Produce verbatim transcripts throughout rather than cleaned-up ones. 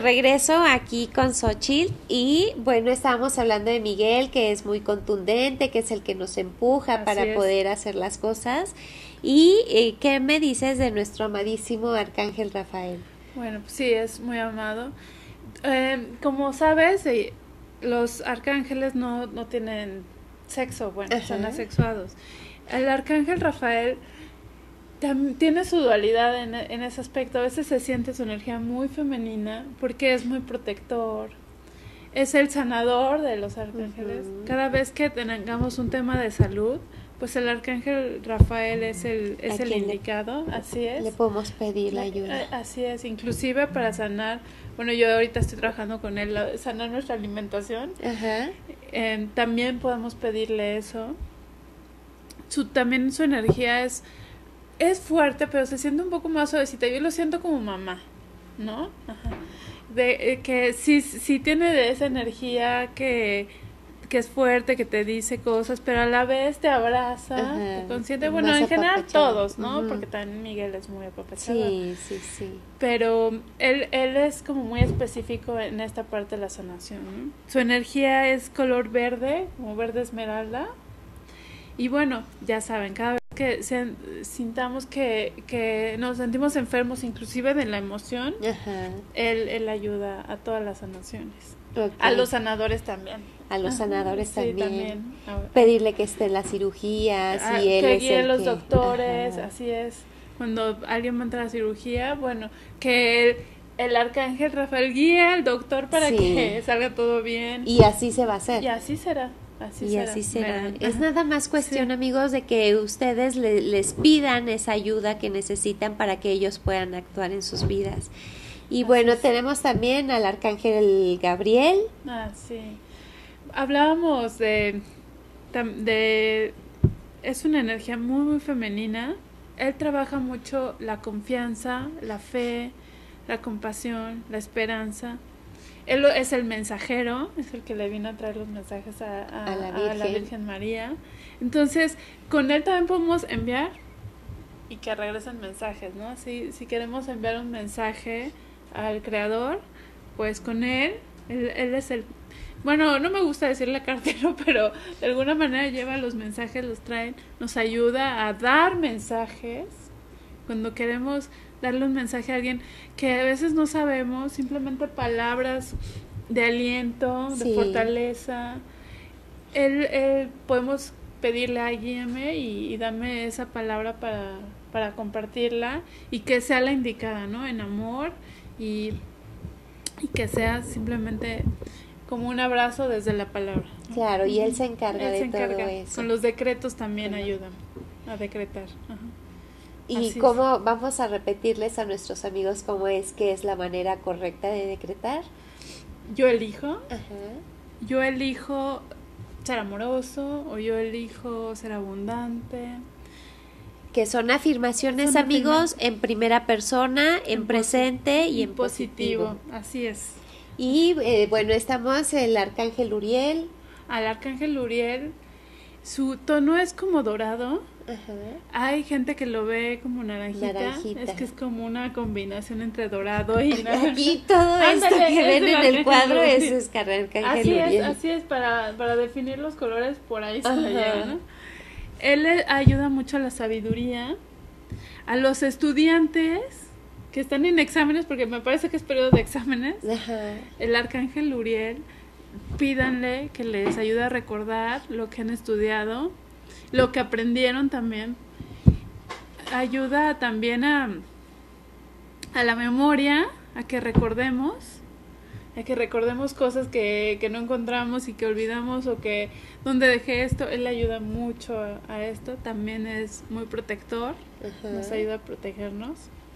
regreso aquí con Xóchitl y bueno, estábamos hablando de Miguel, que es muy contundente, que es el que nos empuja Así para es. poder hacer las cosas. ¿Y eh, qué me dices de nuestro amadísimo Arcángel Rafael? Bueno, pues sí, es muy amado. Eh, como sabes, eh, los arcángeles no, no tienen sexo, bueno, Ajá. son asexuados. El arcángel Rafael tam- tiene su dualidad en, en ese aspecto. A veces se siente su energía muy femenina porque es muy protector. Es el sanador de los arcángeles. Ujú. Cada vez que tengamos un tema de salud, pues el arcángel Rafael es el, es ¿A el quién le- indicado, así es. Le podemos pedir la Eh, ayuda. Así es, inclusive para sanar, bueno, yo ahorita estoy trabajando con él, la- sanar nuestra alimentación. Ajá. Eh, también podemos pedirle eso. Su, también su energía es, es fuerte, pero se siente un poco más suavecita. Yo lo siento como mamá, ¿no? Ajá. De, eh, que sí, sí tiene de esa energía que, que es fuerte, que te dice cosas, pero a la vez te abraza, Ajá. te consiente. Bueno, Más en general apapachado. todos, ¿no? Ujú. Porque también Miguel es muy apapachado. Sí, sí, sí. Pero él, él es como muy específico en esta parte de la sanación, ¿no? Su energía es color verde, como verde esmeralda. Y bueno, ya saben, cada vez que se, sintamos que, que nos sentimos enfermos, inclusive de la emoción, Ajá. él, él ayuda a todas las sanaciones. Ok. A los sanadores también. A los Ajá, sanadores sí, también. también. A- Pedirle que esté en las cirugías a- y él que es guíe el los que- doctores, Ajá. así es. Cuando alguien va a entrar a cirugía, bueno, que el, el arcángel Rafael guíe al doctor para Sí. que salga todo bien. Y así se va a hacer. Y así será. Así Y será. así será. Verán. Es Ajá. nada más cuestión, Sí. amigos, de que ustedes le- les pidan esa ayuda que necesitan para que ellos puedan actuar en sus vidas. Y Así bueno, es. tenemos también al arcángel Gabriel. Ah, sí. Hablábamos de, tam- de... Es una energía muy, muy femenina. Él trabaja mucho la confianza, la fe, la compasión, la esperanza. Él lo- es el mensajero, es el que le vino a traer los mensajes a, a- A la a la Virgen. Virgen María. Entonces, con él también podemos enviar y que regresen mensajes, ¿no? Si, si queremos enviar un mensaje al Creador, pues con él, él, él es el... Bueno, no me gusta decirle cartero, pero de alguna manera lleva los mensajes, los trae, nos ayuda a dar mensajes cuando queremos darle un mensaje a alguien que a veces no sabemos, simplemente palabras de aliento, de Sí. fortaleza. Él, él podemos pedirle a guíame y, y dame esa palabra para, para compartirla y que sea la indicada, ¿no? En amor y, y que sea simplemente como un abrazo desde la palabra, ¿no? Claro, y él se encarga Él de se encarga. todo eso. Con los decretos también Ajá. ayudan a decretar. Ajá. Y Así es. cómo vamos a repetirles a nuestros amigos cómo es que es la manera correcta de decretar. Yo elijo, Ajá. yo elijo ser amoroso o yo elijo ser abundante. Que son afirmaciones, Son amigos, en primera persona, en, En presente y, y en positivo. Así es. Y eh, bueno, estamos el arcángel Uriel. Al arcángel Uriel, su tono es como dorado. Ajá. Hay gente que lo ve como naranjita. Naranjita. Es que es como una combinación entre dorado y naranja. Aquí todo esto Ándale, que es ven el en el arcángel cuadro es Uriel. es arcángel Así Uriel. es, así es, para, para definir los colores por ahí se la Ajá. lleva, ¿no? Él le ayuda mucho a la sabiduría, a los estudiantes que están en exámenes, porque me parece que es periodo de exámenes. Ajá. El arcángel Uriel, pídanle que les ayude a recordar lo que han estudiado, lo que aprendieron también. Ayuda también a, a la memoria, a que recordemos, a que recordemos cosas que, que no encontramos y que olvidamos o que donde dejé esto. Él ayuda mucho a, a esto. También es muy protector, Ajá. nos ayuda a protegernos.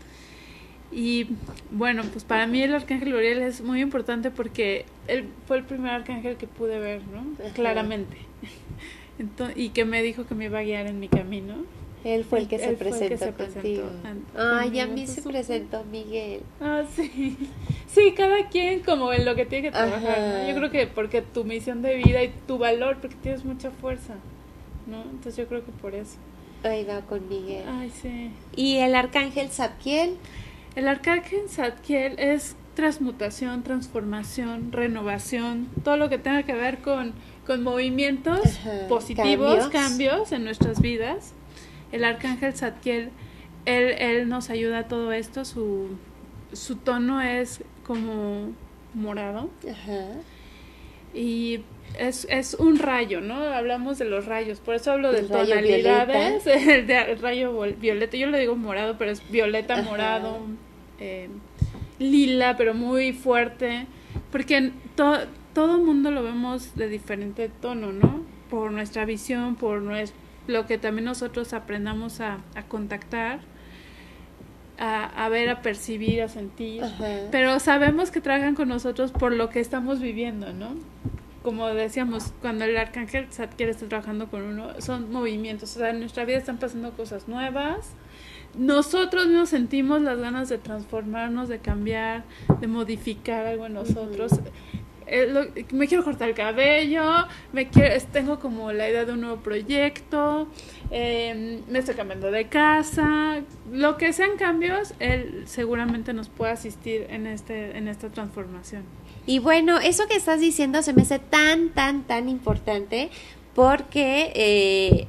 Y bueno, pues para mí el arcángel Uriel es muy importante porque él fue el primer arcángel que pude ver, ¿no? Ajá. Claramente. Entonces, y que me dijo que me iba a guiar en mi camino. Él fue el que se Él fue el que presentó se presentó contigo. an- Ay, a conmigo, mí se entonces, presentó Miguel. Ah, sí. Sí, cada quien como en lo que tiene que trabajar, Ajá. ¿no? Yo creo que porque tu misión de vida y tu valor, porque tienes mucha fuerza, ¿no? Entonces yo creo que por eso. Ahí va con Miguel. Ay, sí. Y el arcángel Zadkiel. El arcángel Zadkiel es transmutación, transformación, renovación, todo lo que tenga que ver con, con movimientos Ajá, positivos, cambios. cambios en nuestras vidas. El arcángel Zadkiel, él, él nos ayuda a todo esto, su, su tono es como morado. Ajá. Y es, es un rayo, ¿no? Hablamos de los rayos, por eso hablo de El rayo tonalidades, el, de, el rayo vol- violeta, yo le digo morado, pero es violeta, Ajá. morado, eh, lila, pero muy fuerte, porque to, todo mundo lo vemos de diferente tono, ¿no? Por nuestra visión, por nues- lo que también nosotros aprendamos a, a contactar, a, a ver, a percibir, a sentir, Ajá. pero sabemos que trabajan con nosotros por lo que estamos viviendo, ¿no? Como decíamos, cuando el arcángel Zadkiel está trabajando con uno, son movimientos, o sea, en nuestra vida están pasando cosas nuevas, nosotros mismos sentimos las ganas de transformarnos, de cambiar, de modificar algo en nosotros. Uh-huh. Eh, lo, me quiero cortar el cabello, me quiero, tengo como la idea de un nuevo proyecto, eh, me estoy cambiando de casa, lo que sean cambios, él seguramente nos puede asistir en este, en esta transformación. Y bueno, eso que estás diciendo se me hace tan, tan, tan importante porque eh,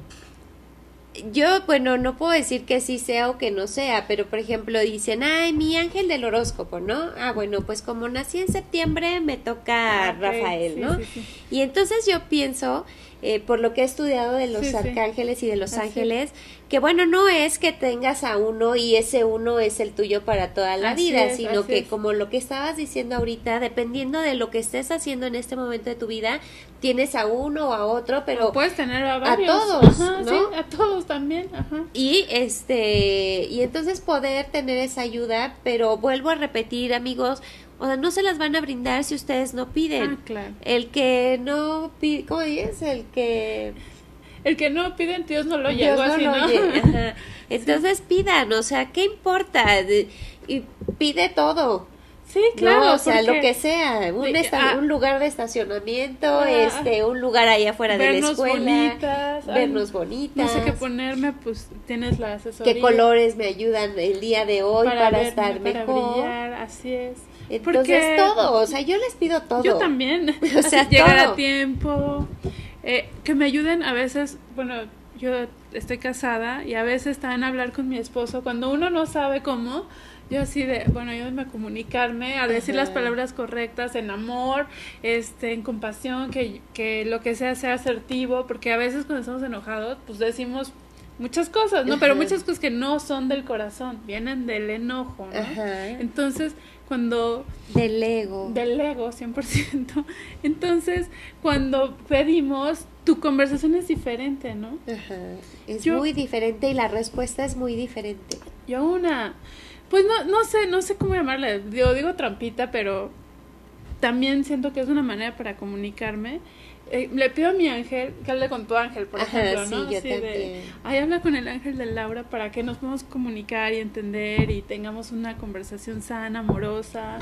yo, bueno, no puedo decir que sí sea o que no sea, pero por ejemplo dicen, ay, mi ángel del horóscopo, ¿no? Ah, bueno, pues como nací en septiembre me toca okay, Rafael, sí, ¿no? Sí, sí. Y entonces yo pienso, eh, por lo que he estudiado de los sí, arcángeles sí. y de los Así. ángeles, que bueno, no es que tengas a uno y ese uno es el tuyo para toda la Así vida, es, sino que es. como lo que estabas diciendo ahorita, dependiendo de lo que estés haciendo en este momento de tu vida, tienes a uno o a otro, pero o puedes tener a varios. a todos, Ajá, ¿no? Sí, a todos también, ajá. Y este, y entonces poder tener esa ayuda, pero vuelvo a repetir, amigos, o sea, no se las van a brindar si ustedes no piden. Ah, claro. El que no pide, ¿cómo dices? El que El que no piden, Dios no lo oye, Dios algo no así, lo ¿no? oye. Ajá. Entonces sí. pidan, o sea, ¿qué importa? De, y pide todo. Sí, claro. No, o sea, porque... lo que sea, un, de, esta, ah, un lugar de estacionamiento, ah, este, un lugar allá afuera de la escuela, bonitas, vernos ay, bonitas. No sé qué ponerme, pues tienes la asesoría. ¿Qué colores me ayudan el día de hoy para, para verme, estar para mejor? Brillar, así es. Entonces porque todo, o sea, yo les pido todo. Yo también. O sea, llegar todo. a tiempo, eh, que me ayuden a veces, bueno, yo estoy casada y a veces también hablar con mi esposo cuando uno no sabe cómo. Yo así de, bueno, ayúdame a comunicarme, a decir Ajá. las palabras correctas en amor, este, en compasión, que, que lo que sea sea asertivo, porque a veces cuando estamos enojados, pues decimos muchas cosas, ¿no? Ajá. Pero muchas cosas que no son del corazón, vienen del enojo, ¿no? Ajá. Entonces, cuando... Del ego. Del ego, cien por ciento. Entonces, cuando pedimos, tu conversación es diferente, ¿no? Ajá. Es yo, muy diferente y la respuesta es muy diferente. Yo una... Pues no, no sé, no sé cómo llamarle, digo, digo trampita, pero también siento que es una manera para comunicarme. Eh, le pido a mi ángel que hable con tu ángel, por Ajá, ejemplo, sí, ¿no? yo Así también. De, ay, habla con el ángel de Laura para que nos podamos comunicar y entender y tengamos una conversación sana, amorosa.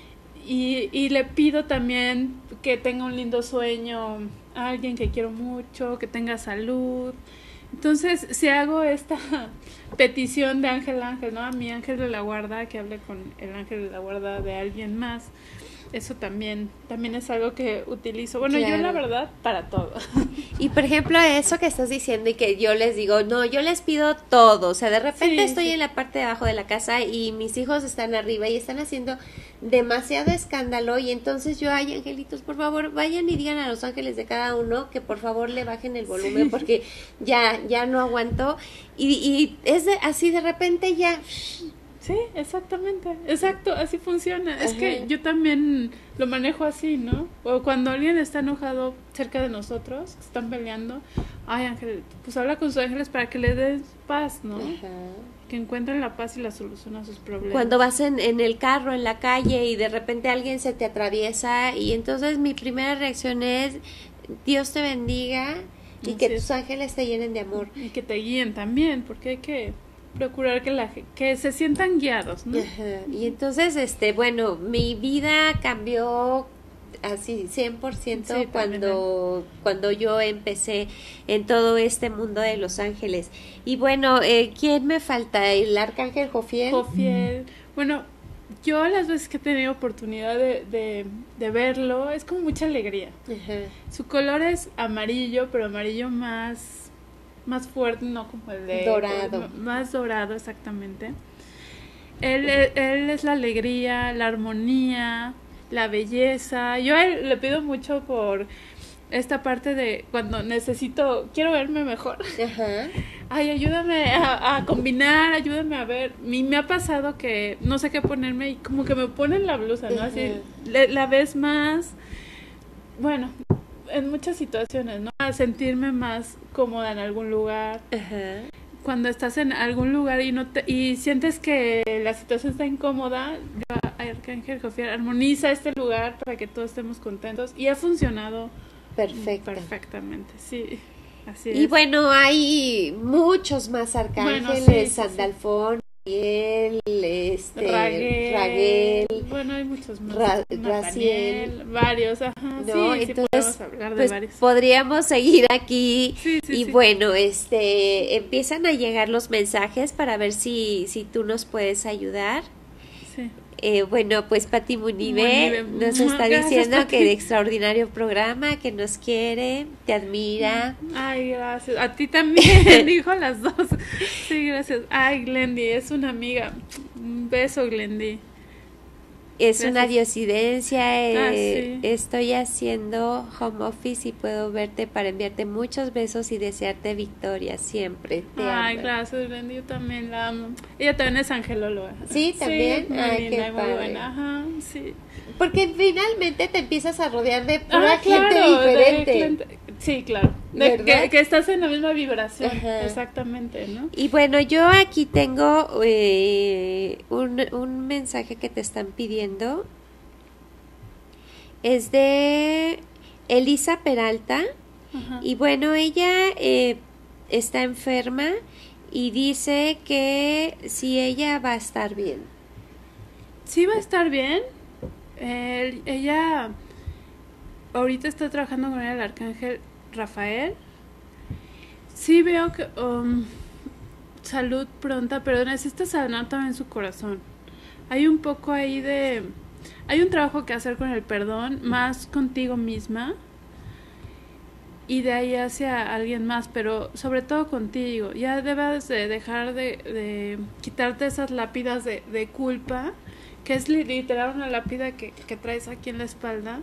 Y, y le pido también que tenga un lindo sueño, a alguien que quiero mucho, que tenga salud. Entonces, si hago esta petición de ángel a ángel, ¿no? A mi ángel de la guarda, que hable con el ángel de la guarda de alguien más, eso también, también es algo que utilizo. Bueno, claro. Yo la verdad, para todo. Y por ejemplo, eso que estás diciendo y que yo les digo, no, yo les pido todo. O sea, de repente sí, estoy sí. en la parte de abajo de la casa y mis hijos están arriba y están haciendo demasiado escándalo y entonces yo, ay, angelitos, por favor, vayan y digan a los ángeles de cada uno que por favor le bajen el volumen sí. porque ya, ya no aguanto. Y, y es de, así de repente ya... Sí, exactamente, exacto, así funciona. Ajá. Es que yo también lo manejo así, ¿no? O cuando alguien está enojado cerca de nosotros, están peleando, ay, ángel, pues habla con sus ángeles para que le des paz, ¿no? Ajá. Que encuentren la paz y la solución a sus problemas. Cuando vas en, en el carro, en la calle y de repente alguien se te atraviesa y entonces mi primera reacción es, Dios te bendiga y así que es. Tus ángeles te llenen de amor. Y que te guíen también, porque hay que... procurar que la que se sientan guiados, ¿no? Ajá. Y entonces, este, bueno, mi vida cambió así cien por ciento sí, cuando cuando yo empecé en todo este mundo de los ángeles. Y bueno, eh, ¿quién me falta? ¿El arcángel Jofiel? Jofiel. Bueno, yo las veces que he tenido oportunidad de, de, de verlo, es como mucha alegría. Ajá. Su color es amarillo, pero amarillo más, más fuerte, no como el de... Dorado. Más dorado, exactamente. Él, él es la alegría, la armonía, la belleza. Yo a él le pido mucho por esta parte de cuando necesito, quiero verme mejor. Ajá. Ay, ayúdame a, a combinar, ayúdame a ver. A mí me ha pasado que no sé qué ponerme y como que me ponen la blusa, ¿no? Así le, la ves más, bueno, en muchas situaciones, ¿no? A sentirme más cómoda en algún lugar. Ajá. Cuando estás en algún lugar y no te, y sientes que la situación está incómoda, yo, Arcángel Jofiel, armoniza este lugar para que todos estemos contentos y ha funcionado Perfecto. perfectamente, sí, así es. Y bueno, hay muchos más arcángeles, Bueno, sí, sí, Sandalfón, Raguel, este, Raguel, Raguel, bueno, hay muchos más, Ra Nathaniel, Raciel, varios, ajá, ¿no? sí, sí, Entonces, podemos hablar de pues varios. podríamos seguir aquí Sí, sí, y sí. bueno, este, empiezan a llegar los mensajes para ver si, si tú nos puedes ayudar. Sí. Eh, bueno, pues Pati Munive Munive, nos está gracias, diciendo Pati. que de extraordinario programa, que nos quiere, te admira. Ay, gracias. A ti también, dijo las dos. Sí, gracias. Ay, Glendy, es una amiga. Un beso, Glendy. Es Gracias. una diosidencia, eh, Ah, sí. estoy haciendo home office y puedo verte para enviarte muchos besos y desearte victoria siempre. Te Ay, amo. gracias, Glendy, yo también la amo. Ella también es angelóloga. Sí, también. Sí, muy Ay, linda qué y muy padre. buena. Ajá, sí. Porque finalmente te empiezas a rodear de pura Ah, gente claro, de diferente. cliente- Sí, claro. De- ¿Verdad? que, que estás en la misma vibración. Ajá. Exactamente, ¿no? Y bueno, yo aquí tengo eh, un, un mensaje que te están pidiendo. Es de Elisa Peralta. Ajá. Y bueno, ella eh, está enferma y dice que si ella va a estar bien. Sí va a estar bien. Eh, ella ahorita está trabajando con el arcángel Rafael. Sí veo que um, salud pronta, pero necesita sanar también su corazón. Hay un poco ahí de... Hay un trabajo que hacer con el perdón, más contigo misma y de ahí hacia alguien más, pero sobre todo contigo. Ya debes de dejar de, de quitarte esas lápidas de, de culpa, que es literal una lápida que, que traes aquí en la espalda.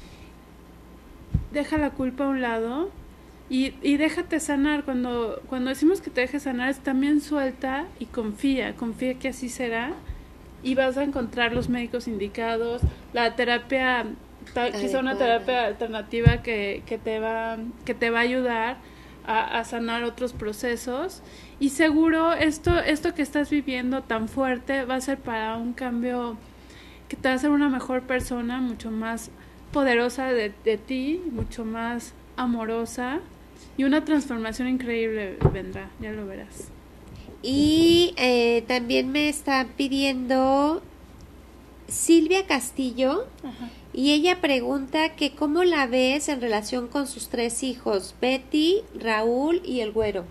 Deja la culpa a un lado y, y déjate sanar. Cuando, cuando decimos que te dejes sanar, es también suelta y confía, confía que así será. Y vas a encontrar los médicos indicados, la terapia, ta, quizá una terapia alternativa que, que, te va, que te va a ayudar a, a sanar otros procesos. Y seguro esto, esto que estás viviendo tan fuerte va a ser para un cambio que te va a hacer una mejor persona, mucho más poderosa de, de ti, mucho más amorosa. Y una transformación increíble vendrá, ya lo verás. Y eh, también me está pidiendo Silvia Castillo. Ajá. Y ella pregunta que cómo la ves en relación con sus tres hijos, Betty, Raúl y el güero.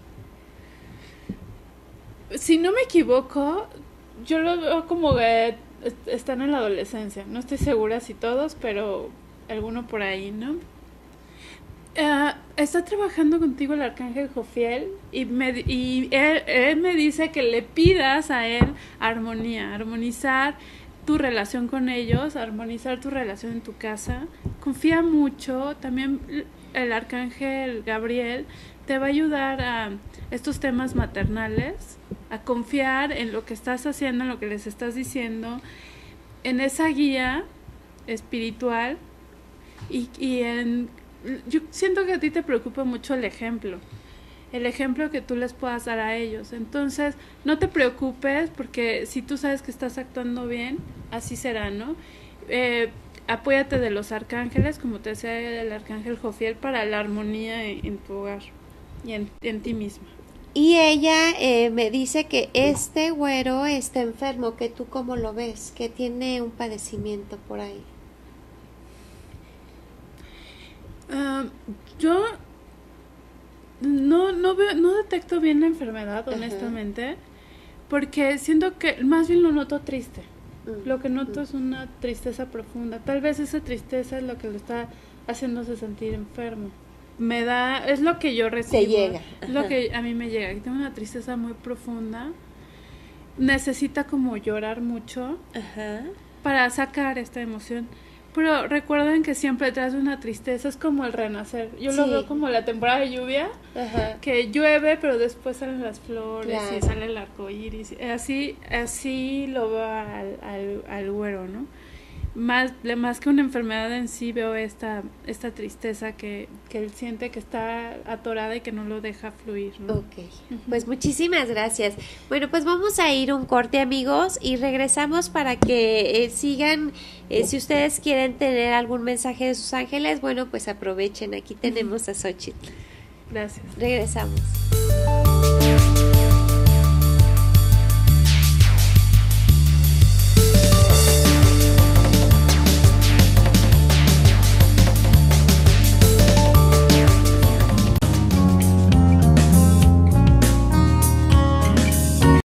Si no me equivoco, yo lo veo como que están en la adolescencia. No estoy segura si todos, pero alguno por ahí, ¿no? Uh, está trabajando contigo el arcángel Jofiel y, me, y él, él me dice que le pidas a él armonía, armonizar tu relación con ellos, armonizar tu relación en tu casa. Confía mucho. También el arcángel Gabriel te va a ayudar a estos temas maternales, a confiar en lo que estás haciendo, en lo que les estás diciendo, en esa guía espiritual y, y en... Yo siento que a ti te preocupa mucho el ejemplo, el ejemplo que tú les puedas dar a ellos. Entonces, no te preocupes porque si tú sabes que estás actuando bien, así será, ¿no? Eh, apóyate de los arcángeles, como te decía el arcángel Jofiel, para la armonía en, en tu hogar y en, en ti misma. Y ella eh, me dice que este güero está enfermo, que tú cómo lo ves, que tiene un padecimiento por ahí. Uh, yo no no veo, no detecto bien la enfermedad, honestamente. Ajá. Porque siento que más bien lo noto triste. Mm. Lo que noto mm. es una tristeza profunda. Tal vez esa tristeza es lo que lo está haciéndose sentir enfermo. Me da, es lo que yo recibo. Te llega. Es lo que a mí me llega. Tengo una tristeza muy profunda. Necesita como llorar mucho. Ajá. Para sacar esta emoción. Pero recuerden que siempre detrás de una tristeza es como el renacer. Yo sí. lo veo como la temporada de lluvia, Ajá. que llueve, pero después salen las flores claro. y sale el arco iris. Así, así lo veo al, al, al güero, ¿no? Más, más que una enfermedad en sí, veo esta, esta tristeza que, que él siente que está atorada y que no lo deja fluir, ¿no? Ok, uh-huh. Pues muchísimas gracias. Bueno, pues vamos a ir un corte, amigos, y regresamos para que eh, sigan, eh, si ustedes quieren tener algún mensaje de sus ángeles, bueno, pues aprovechen, aquí tenemos a Xóchitl. Gracias. Regresamos.